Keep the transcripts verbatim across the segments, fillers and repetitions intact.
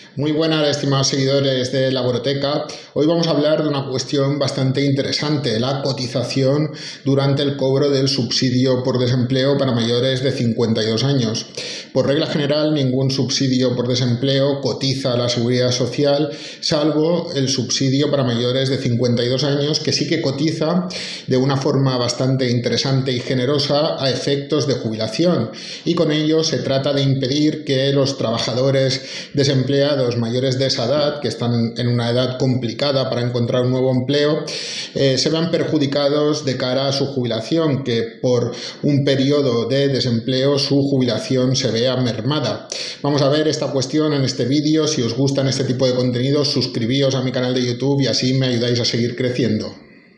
Muy buenas, estimados seguidores de Laboreteca. Hoy vamos a hablar de una cuestión bastante interesante, la cotización durante el cobro del subsidio por desempleo para mayores de cincuenta y dos años. Por regla general, ningún subsidio por desempleo cotiza a la Seguridad Social, salvo el subsidio para mayores de cincuenta y dos años, que sí que cotiza de una forma bastante interesante y generosa a efectos de jubilación. Y con ello se trata de impedir que los trabajadores desempleados mayores de esa edad, que están en una edad complicada para encontrar un nuevo empleo, eh, se vean perjudicados de cara a su jubilación, que por un periodo de desempleo su jubilación se vea mermada. Vamos a ver esta cuestión en este vídeo. Si os gustan este tipo de contenidos, suscribíos a mi canal de YouTube y así me ayudáis a seguir creciendo.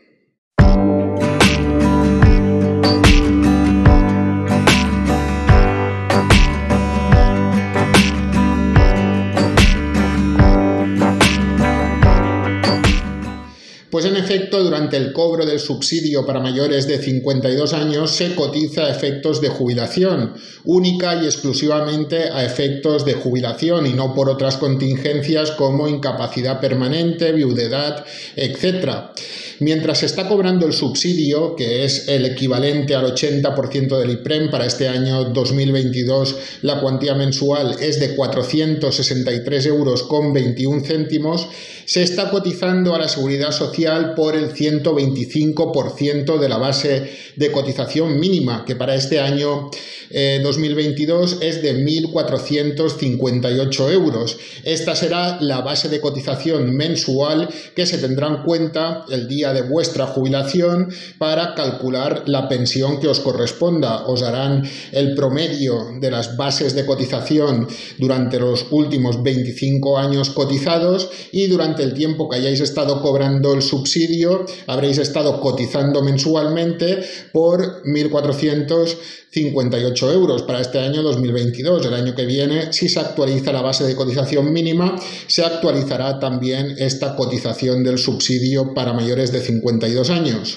Pues en efecto, durante el cobro del subsidio para mayores de cincuenta y dos años se cotiza a efectos de jubilación, única y exclusivamente a efectos de jubilación y no por otras contingencias como incapacidad permanente, viudedad, etcétera. Mientras se está cobrando el subsidio, que es el equivalente al ochenta por ciento del IPREM, para este año dos mil veintidós la cuantía mensual es de cuatrocientos sesenta y tres euros con veintiún céntimos, se está cotizando a la Seguridad Social por el ciento veinticinco por ciento de la base de cotización mínima, que para este año eh, dos mil veintidós es de mil cuatrocientos cincuenta y ocho euros. Esta será la base de cotización mensual que se tendrá en cuenta el día de vuestra jubilación para calcular la pensión que os corresponda. Os harán el promedio de las bases de cotización durante los últimos veinticinco años cotizados y durante el tiempo que hayáis estado cobrando el subsidio habréis estado cotizando mensualmente por mil cuatrocientos cincuenta y ocho euros para este año dos mil veintidós. El año que viene, si se actualiza la base de cotización mínima, se actualizará también esta cotización del subsidio para mayores de cincuenta y dos años.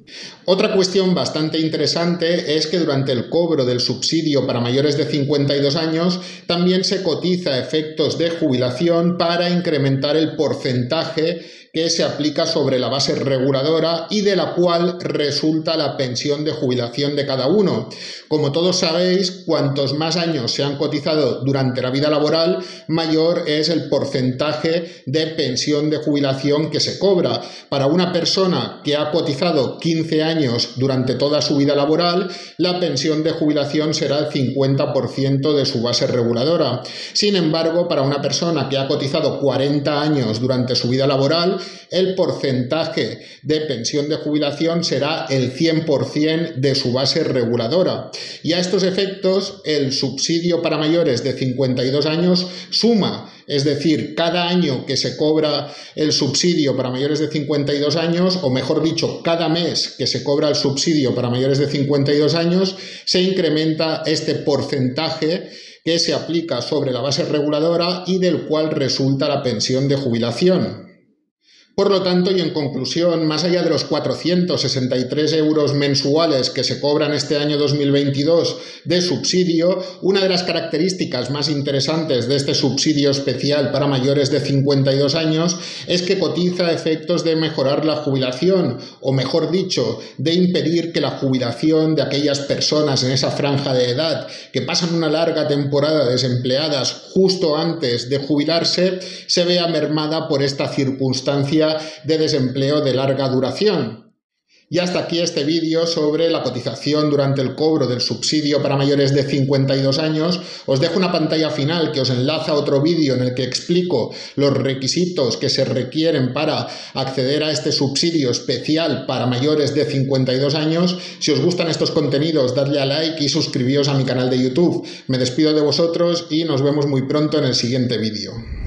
Otra cuestión bastante interesante es que durante el cobro del subsidio para mayores de cincuenta y dos años también se cotiza a efectos de jubilación para incrementar el porcentaje que se aplica sobre la base reguladora y de la cual resulta la pensión de jubilación de cada uno. Como todos sabéis, cuantos más años se han cotizado durante la vida laboral, mayor es el porcentaje de pensión de jubilación que se cobra. Para una persona que ha cotizado quince años durante toda su vida laboral, la pensión de jubilación será el cincuenta por ciento de su base reguladora. Sin embargo, para una persona que ha cotizado cuarenta años durante su vida laboral, el porcentaje de pensión de jubilación será el cien por ciento de su base reguladora. Y a estos efectos, el subsidio para mayores de cincuenta y dos años suma, es decir, cada año que se cobra el subsidio para mayores de cincuenta y dos años, o mejor dicho, cada mes que se cobra el subsidio para mayores de cincuenta y dos años, se incrementa este porcentaje que se aplica sobre la base reguladora y del cual resulta la pensión de jubilación. Por lo tanto, y en conclusión, más allá de los cuatrocientos sesenta y tres euros mensuales que se cobran este año dos mil veintidós de subsidio, una de las características más interesantes de este subsidio especial para mayores de cincuenta y dos años es que cotiza a efectos de mejorar la jubilación, o mejor dicho, de impedir que la jubilación de aquellas personas en esa franja de edad que pasan una larga temporada desempleadas justo antes de jubilarse se vea mermada por esta circunstancia de desempleo de larga duración. Y hasta aquí este vídeo sobre la cotización durante el cobro del subsidio para mayores de cincuenta y dos años. Os dejo una pantalla final que os enlaza a otro vídeo en el que explico los requisitos que se requieren para acceder a este subsidio especial para mayores de cincuenta y dos años. Si os gustan estos contenidos, dadle a like y suscribíos a mi canal de YouTube. Me despido de vosotros y nos vemos muy pronto en el siguiente vídeo.